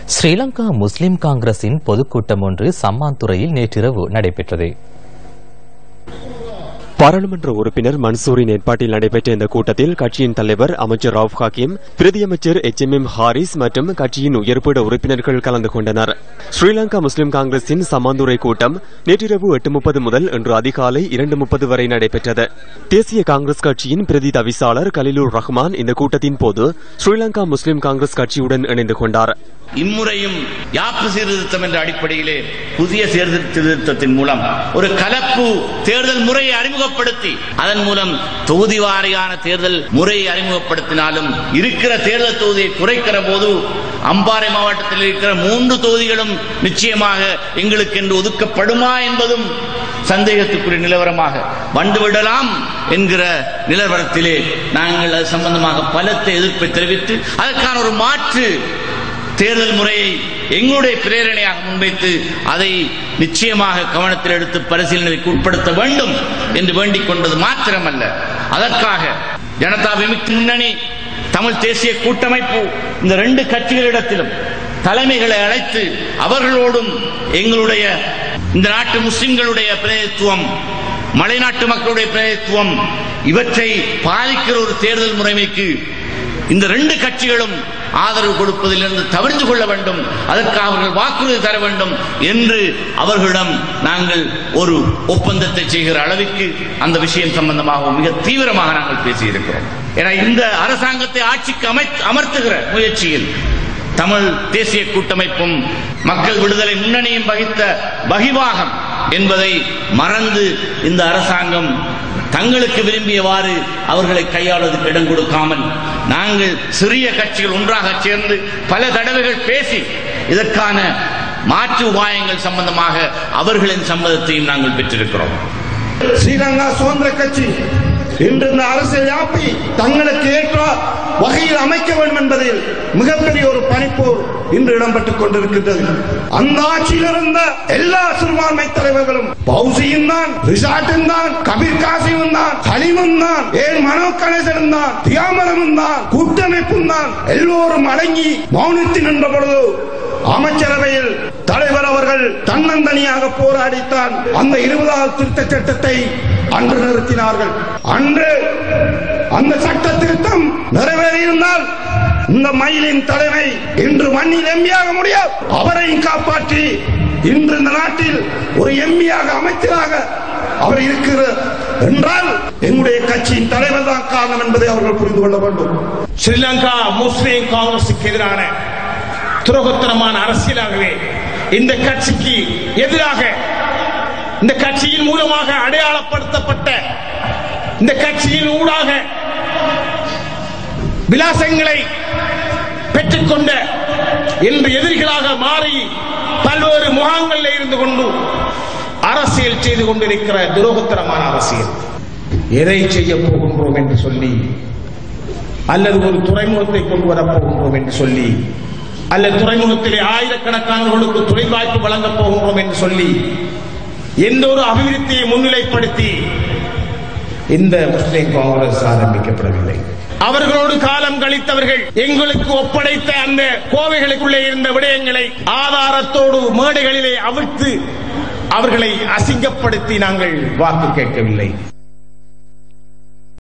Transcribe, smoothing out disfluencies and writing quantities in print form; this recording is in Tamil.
ஸ்ரீலங்கா முஸ்லிம் காங்கிரசின் பொதுக்கூட்டம் ஒன்று சம்மாந்துறையில் நேற்றிரவு நடைபெற்றது. பாராளுமன்ற உறுப்பினர் மன்சூரின் ஏற்பாட்டில் நடைபெற்ற இந்த கூட்டத்தில் கட்சியின் தலைவர் அமைச்சர் ரவுப் ஹக்கீம், பிரதியமைச்சர் HMM ஹாரிஸ் மற்றும் கட்சியின் உயர்பீட உறுப்பினர்கள் கலந்து கொண்டனர். ஸ்ரீலங்கா முஸ்லிம் காங்கிரசின் சம்மாந்துறை கூட்டம் நேற்றிரவு 8:30 முதல் இன்று அதிகாலை 2:30 வரை நடைபெற்றது. தேசிய காங்கிரஸ் கட்சியின் பிரதி தவிசாளர் கலிலுர் ரஹ்மான் இந்த கூட்டத்தின் போது ஸ்ரீலங்கா முஸ்லிம் காங்கிரஸ் கட்சியுடன் இணைந்து கொண்டார். இம்முறையும் யாப்பு சீர்திருத்தம் என்ற அடிப்படையிலே புதிய சீர்திருத்தத்தின் மூலம் ஒரு கலப்பு தேர்தல் முறையை அறிமுகப்படுத்தி அதன் மூலம் தொகுதி வாரியான தேர்தல் முறையை அறிமுகப்படுத்தினாலும் இருக்கிற தேர்தல் தொகுதியை குறைக்கிற போது அம்பாறை மாவட்டத்தில் இருக்கிற 3 தொகுதிகளும் நிச்சயமாக எங்களுக்கு என்று ஒதுக்கப்படுமா என்பதும் சந்தேகத்துக்குரிய நிலவரமாக வந்துவிடலாம் என்கிற நிலவரத்திலே நாங்கள் அது சம்பந்தமாக பலத்த எதிர்ப்பை தெரிவித்து அதற்கான ஒரு மாற்று தேர்தல் முறையை எங்களுடைய பிரேரணையாக முன்வைத்து அதை நிச்சயமாக கவனத்தில் எடுத்து பரிசீலனைக்கு உட்படுத்த வேண்டும் என்று வேண்டிக் கொண்டது மாத்திரமல்ல, அதற்காக ஜனதா விமுக்தி முன்னணி, தமிழ் தேசிய கூட்டமைப்பு இந்த 2 கட்சிகளிடத்திலும் தலைமைகளை அழைத்து அவர்களோடும் எங்களுடைய இந்த நாட்டு முஸ்லிம்களுடைய பிரதிநிதித்துவம், மலைநாட்டு மக்களுடைய பிரதிநிதித்துவம் இவற்றை பாதிக்கிற ஒரு தேர்தல் முறைமைக்கு இந்த 2 கட்சிகளும் ஆதரவு கொடுப்பதிலிருந்து தவிர்த்து கொள்ள வேண்டும், அதற்கு அவர்கள் வாக்குறுதி தர வேண்டும் என்று அவர்களிடம் நாங்கள் ஒரு ஒப்பந்தத்தை செய்கிற அளவிற்கு அந்த விஷயம் சம்பந்தமாக மிக தீவிரமாக நாங்கள் பேசியிருக்கிறோம். ஏன்னா இந்த அரசாங்கத்தை ஆட்சிக்கு அமர்த்துகிற முயற்சியில் தமிழ் தேசிய கூட்டமைப்பும் மக்கள் விடுதலை முன்னணியும் வகித்த பகிவாகம் என்பதை மறந்து இந்த அரசாங்கம் தங்களுக்கு விரும்பியவாறு அவர்களை கையாளுவதற்கு இடம் கொடுக்காமல் நாங்கள் சிறிய கட்சிகள் ஒன்றாக சேர்ந்து பல தடவைகள் பேசி இதற்கான மாற்று உபாயங்கள் சம்பந்தமாக அவர்களின் சம்மதத்தையும் நாங்கள் பெற்றிருக்கிறோம். ஸ்ரீலங்கா சுதந்திர கட்சி இன்று இந்த அரசியல் யாப்பை தங்களுக்கு ஏற்ற வகையில் அமைக்க வேண்டும் என்பதில் மிகப்பெரிய ஒரு பணிப்போர் இன்று இடம்பெற்றுக் கொண்டிருக்கின்றது. அந்த ஆட்சியில் இருந்த எல்லா சிறுபான்மை தலைவர்களும் பௌசியும் தான், ரிஷாட்டும் தான், கபீர் காசிமும் தான், ஹலீமும் தான், ஏன் மனோ கணேசனும் தான், தியாமரமும் தான், கூட்டமைப்பும் தான், எல்லோரும் அடங்கி மௌனத்தில் நின்ற பொழுது அமைச்சரவையில் தலைவர் அவர்கள் தன்னந்தனியாக போராடித்தான் அந்த 20வது திருத்த சட்டத்தை அன்று நிறுத்தினார்கள். அன்று அந்த சட்ட திருத்தம் நிறைவேறியிருந்தால் இந்த மயிலின் தலைமை இன்று மண்ணில் எம்பியாக முடியாது. அவரையும் காப்பாற்றி இன்று இந்த நாட்டில் ஒரு எம்பியாக அமைச்சராக அவர் இருக்கிறார் என்றால் எங்களுடைய கட்சியின் தலைவர் தான் காரணம் என்பதை அவர்கள் புரிந்து கொள்ள வேண்டும். ஸ்ரீலங்கா முஸ்லிம் காங்கிரசுக்கு எதிரான துரோகத்தனமான அரசியலாகவே இந்த கட்சிக்கு எதிராக, இந்த கட்சியின் மூலமாக அடையாளப்படுத்தப்பட்ட, இந்த கட்சியின் ஊடாக விலாசங்களை பெற்றுக்கொண்ட என்று எதிரிகளாக மாறி பல்வேறு முகாம்களில் இருந்து கொண்டு அரசியல் செய்து கொண்டிருக்கிற துரோகத்தனமான அரசியல். எதை செய்ய போகின்றோம் என்று சொல்லி, அல்லது ஒரு துறைமுகத்தை கொண்டு வரப்போகின்றோம் என்று சொல்லி, அல்லது துறைமுகத்திலே ஆயிரக்கணக்கானவர்களுக்கு தொழில் வாய்ப்பு வழங்கப் போகின்றோம் என்று சொல்லி எந்த ஒரு அபிவிருத்தியை முன்னிலைப்படுத்தி இந்த முஸ்லிம் காங்கிரஸ் ஆரம்பிக்கப்படவில்லை. அவர்களோடு காலம் கழித்தவர்கள் எங்களுக்கு ஒப்படைத்த அந்த கோவைகளுக்குள்ளே இருந்த விடயங்களை ஆதாரத்தோடு மேடைகளிலே அவிழ்த்து அவர்களை அசிங்கப்படுத்தி நாங்கள் வாக்கு கேட்கவில்லை.